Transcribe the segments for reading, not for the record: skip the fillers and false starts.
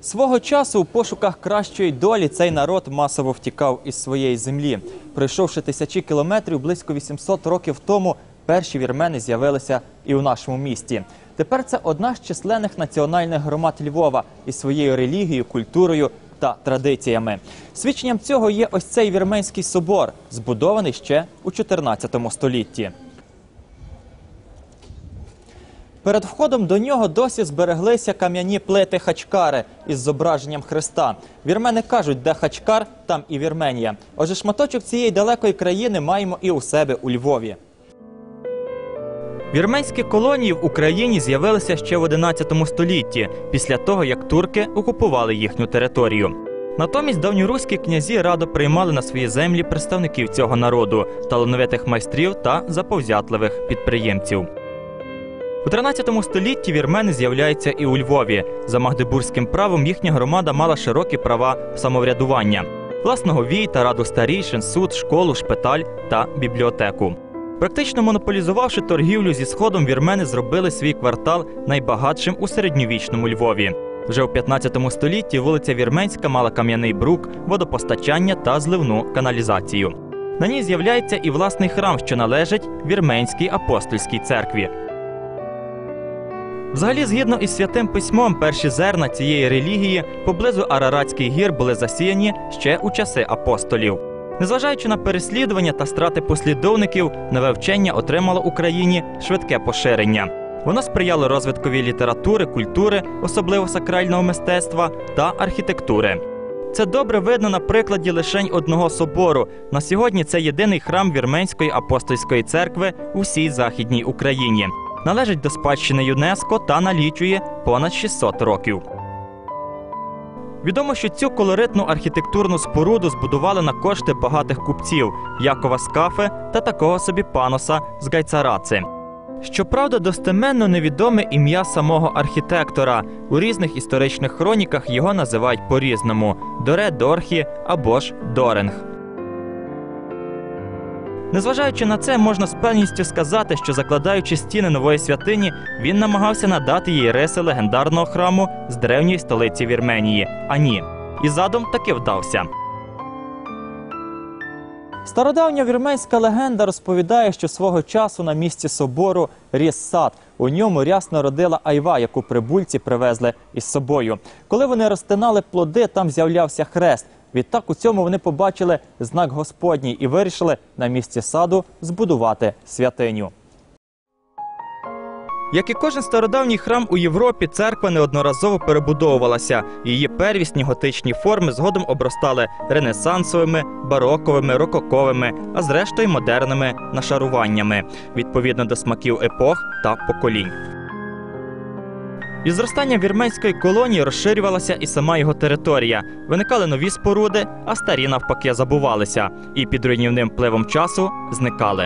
Свого часу у пошуках кращої долі цей народ масово втікав із своєї землі. Пройшовши тисячі кілометрів, близько 800 років тому перші вірмени з'явилися і у нашому місті. Тепер це одна з численних національних громад Львова із своєю релігією, культурою та традиціями. Свідченням цього є ось цей Вірменський собор, збудований ще у 14 столітті. Перед входом до нього досі збереглися кам'яні плити Хачкари із зображенням Христа. Вірмени кажуть, де Хачкар, там і Вірменія. Отже, шматочок цієї далекої країни маємо і у себе у Львові. Вірменські колонії в Україні з'явилися ще в 11 столітті, після того, як турки окупували їхню територію. Натомість давньоруські князі радо приймали на свої землі представників цього народу, талановитих майстрів та заповзятливих підприємців. У 13 столітті вірмени з'являються і у Львові. За магдебурзьким правом їхня громада мала широкі права самоврядування. Власного вій та раду старійшин, суд, школу, шпиталь та бібліотеку. Практично монополізувавши торгівлю зі Сходом, вірмени зробили свій квартал найбагатшим у середньовічному Львові. Вже у 15 столітті вулиця Вірменська мала кам'яний брук, водопостачання та зливну каналізацію. На ній з'являється і власний храм, що належить Вірменській апостольській церкві. Взагалі, згідно із Святим Письмом, перші зерна цієї релігії поблизу Араратських гір були засіяні ще у часи апостолів. Незважаючи на переслідування та страти послідовників, нове вчення отримало в Україні швидке поширення. Воно сприяло розвиткові літератури, культури, особливо сакрального мистецтва та архітектури. Це добре видно на прикладі лишень одного собору. На сьогодні це єдиний храм Вірменської апостольської церкви у всій Західній Україні. Належить до спадщини ЮНЕСКО та налічує понад 600 років. Відомо, що цю колоритну архітектурну споруду збудували на кошти багатих купців – Якова Скафи та такого собі Паноса з Гайцараци. Щоправда, достеменно невідоме ім'я самого архітектора. У різних історичних хроніках його називають по-різному – Доре Дорхі або ж Доренг. Незважаючи на це, можна з певністю сказати, що закладаючи стіни нової святині, він намагався надати їй риси легендарного храму з древньої столиці Вірменії – Ані. І задум таки вдався. Стародавня вірменська легенда розповідає, що свого часу на місці собору ріс сад. У ньому рясно родила айва, яку прибульці привезли із собою. Коли вони розтинали плоди, там з'являвся хрест. Відтак у цьому вони побачили знак Господній і вирішили на місці саду збудувати святиню. Як і кожен стародавній храм у Європі, церква неодноразово перебудовувалася. Її первісні готичні форми згодом обростали ренесансовими, бароковими, рококовими, а зрештою модерними нашаруваннями, відповідно до смаків епох та поколінь. Із зростанням вірменської колонії розширювалася і сама його територія. Виникали нові споруди, а старі навпаки забувалися. І під руйнівним впливом часу зникали.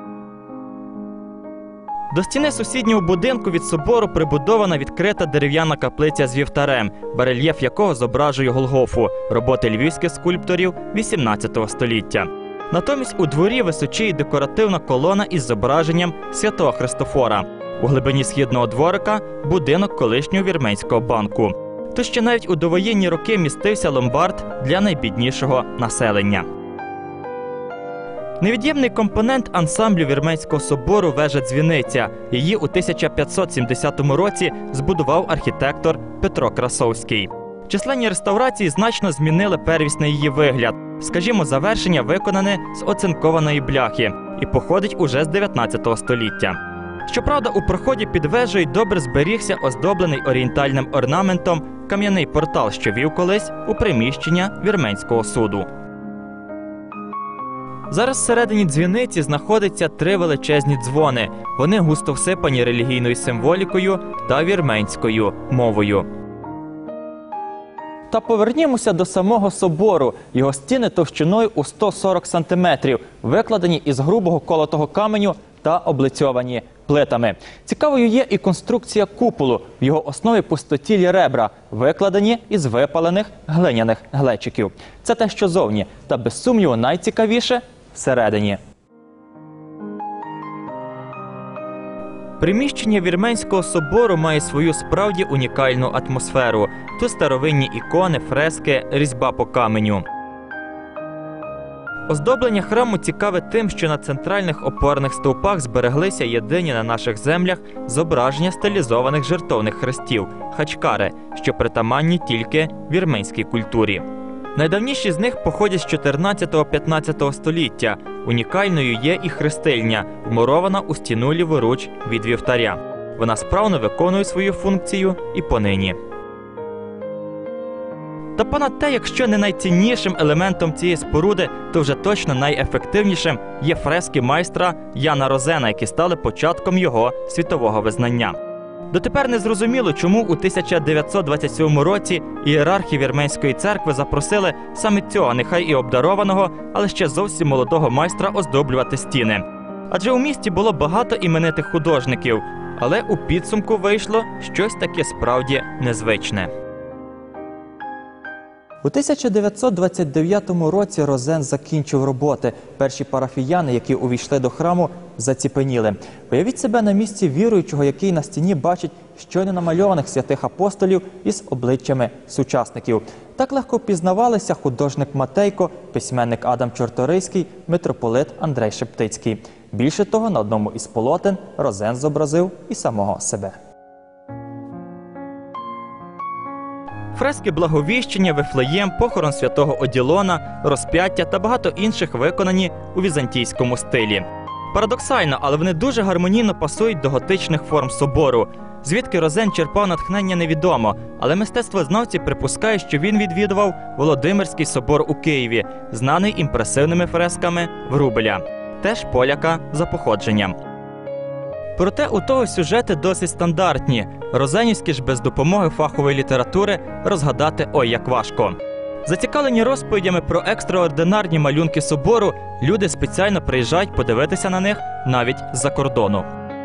До стіни сусіднього будинку від собору прибудована відкрита дерев'яна каплиця з вівтарем, барельєф якого зображує Голгофу, роботи львівських скульпторів XVIII століття. Натомість у дворі височіє декоративна колона із зображенням святого Христофора. У глибині східного дворика – будинок колишнього вірменського банку. Тут ще навіть у довоєнні роки містився ломбард для найбіднішого населення. Невід'ємний компонент ансамблю Вірменського собору – вежа-дзвіниця. Її у 1570 році збудував архітектор Петро Красовський. Численні реставрації значно змінили первісний її вигляд. Скажімо, завершення виконане з оцинкованої бляхи і походить уже з 19 століття. Щоправда, у проході під вежею добре зберігся оздоблений орієнтальним орнаментом кам'яний портал, що вів колись у приміщення Вірменського суду. Зараз всередині дзвіниці знаходяться 3 величезні дзвони. Вони густо всипані релігійною символікою та вірменською мовою. Та повернімося до самого собору. Його стіни товщиною у 140 сантиметрів, викладені із грубого колотого каменю та облицьовані плитами. Цікавою є і конструкція куполу. В його основі пустотілі ребра, викладені із випалених глиняних глечиків. Це те, що зовні. Та без сумніву найцікавіше – всередині. Приміщення Вірменського собору має свою справді унікальну атмосферу. Тут старовинні ікони, фрески, різьба по каменю. Оздоблення храму цікаве тим, що на центральних опорних стовпах збереглися єдині на наших землях зображення стилізованих жертовних хрестів – хачкари, що притаманні тільки вірменській культурі. Найдавніші з них походять з 14-15 століття. Унікальною є і хрестильня, вмурована у стіну ліворуч від вівтаря. Вона справно виконує свою функцію і понині. Та понад те, якщо не найціннішим елементом цієї споруди, то вже точно найефективнішим є фрески майстра Яна Розена, які стали початком його світового визнання. Дотепер не зрозуміло, чому у 1927 році ієрархи Вірменської церкви запросили саме цього, нехай і обдарованого, але ще зовсім молодого майстра оздоблювати стіни. Адже у місті було багато іменитих художників, але у підсумку вийшло щось таке справді незвичне. У 1929 році Розен закінчив роботи. Перші парафіяни, які увійшли до храму, заціпеніли. Уявіть себе на місці віруючого, який на стіні бачить щойно намальованих святих апостолів із обличчями сучасників. Так легко пізнавалися художник Матейко, письменник Адам Чорторийський, митрополит Андрей Шептицький. Більше того, на одному із полотен Розен зобразив і самого себе. Фрески Благовіщення, Вифлеєм, похорон святого Оділона, розп'яття та багато інших виконані у візантійському стилі. Парадоксально, але вони дуже гармонійно пасують до готичних форм собору. Звідки Розен черпав натхнення, невідомо, але мистецтвознавці припускають, що він відвідував Володимирський собор у Києві, знаний імпресивними фресками Врубеля, теж поляка за походженням. Проте у того сюжети досить стандартні. Розенівські ж без допомоги фахової літератури розгадати ой як важко. Зацікавлені розповідями про екстраординарні малюнки собору, люди спеціально приїжджають подивитися на них навіть з-за кордону.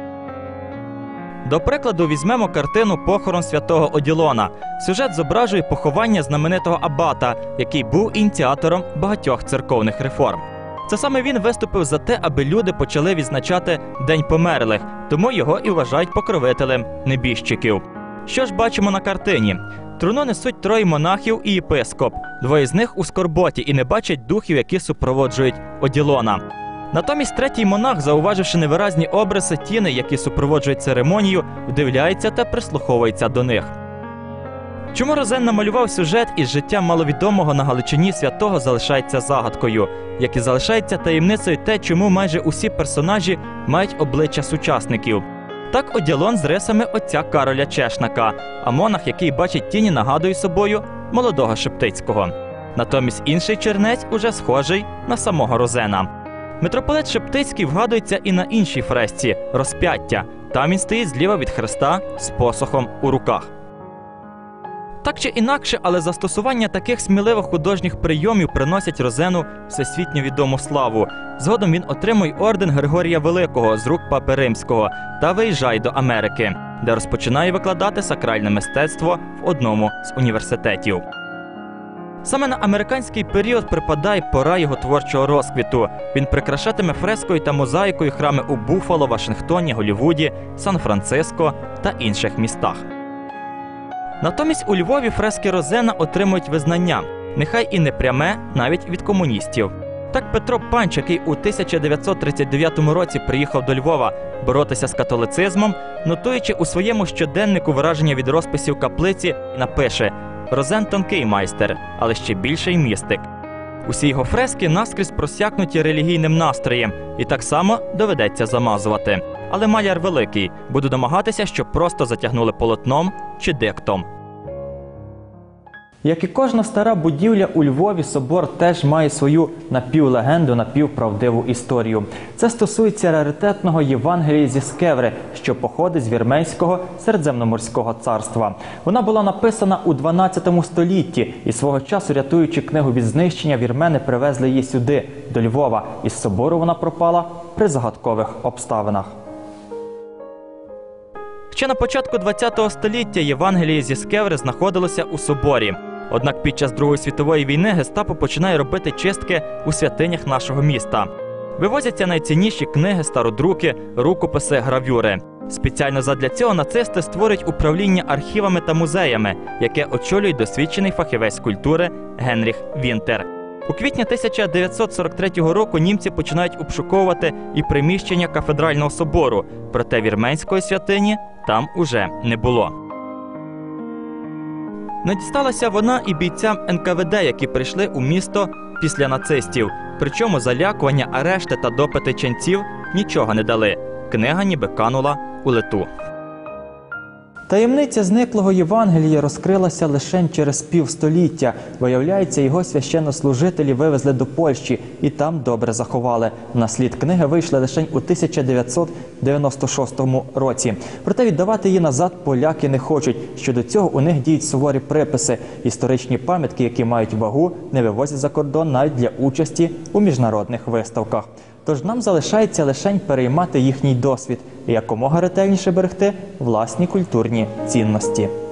До прикладу, візьмемо картину «Похорон святого Оділона». Сюжет зображує поховання знаменитого абата, який був ініціатором багатьох церковних реформ. Це саме він виступив за те, аби люди почали відзначати День померлих, тому його і вважають покровителем небіжчиків. Що ж бачимо на картині? Труну несуть троє монахів і єпископ. Двоє з них у скорботі і не бачать духів, які супроводжують Оділона. Натомість третій монах, зауваживши невиразні обриси тіни, які супроводжують церемонію, вдивляється та прислуховується до них. Чому Розен намалював сюжет із життя маловідомого на Галичині святого, залишається загадкою, як і залишається таємницею те, чому майже усі персонажі мають обличчя сучасників. Так Оділон з рисами отця Кароля Чешнака, а монах, який бачить тіні, нагадує собою молодого Шептицького. Натомість інший чернець уже схожий на самого Розена. Митрополит Шептицький вгадується і на іншій фресці – розп'яття. Там він стоїть зліва від Христа з посохом у руках. Так чи інакше, але застосування таких сміливих художніх прийомів приносять Розену всесвітньо відому славу. Згодом він отримує орден Григорія Великого з рук Папи Римського та виїжджає до Америки, де розпочинає викладати сакральне мистецтво в одному з університетів. Саме на американський період припадає пора його творчого розквіту. Він прикрашатиме фрескою та мозаїкою храми у Буффало, Вашингтоні, Голлівуді, Сан-Франциско та інших містах. Натомість у Львові фрески Розена отримують визнання, нехай і не пряме, навіть від комуністів. Так Петро Панч, який у 1939 році приїхав до Львова боротися з католицизмом, нотуючи у своєму щоденнику враження від розписів каплиці, напише: «Розен тонкий майстер, але ще більший містик». Усі його фрески наскрізь просякнуті релігійним настроєм, і так само доведеться замазувати. Але маляр великий, буду домагатися, щоб просто затягнули полотном чи диктом. Як і кожна стара будівля у Львові, собор теж має свою напівлегенду, напівправдиву історію. Це стосується раритетного Євангелії зі Скеври, що походить з Вірменського Середземноморського царства. Вона була написана у 12 столітті, і свого часу, рятуючи книгу від знищення, вірмени привезли її сюди, до Львова. Із собору вона пропала при загадкових обставинах. Ще на початку ХХ століття Євангеліє зі Скеври знаходилося у соборі. Однак під час Другої світової війни гестапо починає робити чистки у святинях нашого міста. Вивозяться найцінніші книги, стародруки, рукописи, гравюри. Спеціально задля цього нацисти створюють управління архівами та музеями, яке очолює досвідчений фахівець культури Генріх Вінтер. У квітні 1943 року німці починають обшуковувати і приміщення кафедрального собору, проте вірменської святині там уже не було. Не дісталася вона і бійцям НКВД, які прийшли у місто після нацистів. Причому залякування, арешти та допити ченців нічого не дали. Книга ніби канула у лету. Таємниця зниклого Євангелія розкрилася лише через півстоліття. Виявляється, його священнослужителі вивезли до Польщі і там добре заховали. На слід книги вийшли лише у 1996 році. Проте віддавати її назад поляки не хочуть. Щодо цього у них діють суворі приписи. Історичні пам'ятки, які мають вагу, не вивозять за кордон навіть для участі у міжнародних виставках. Тож нам залишається лише переймати їхній досвід і якомога ретельніше берегти власні культурні цінності.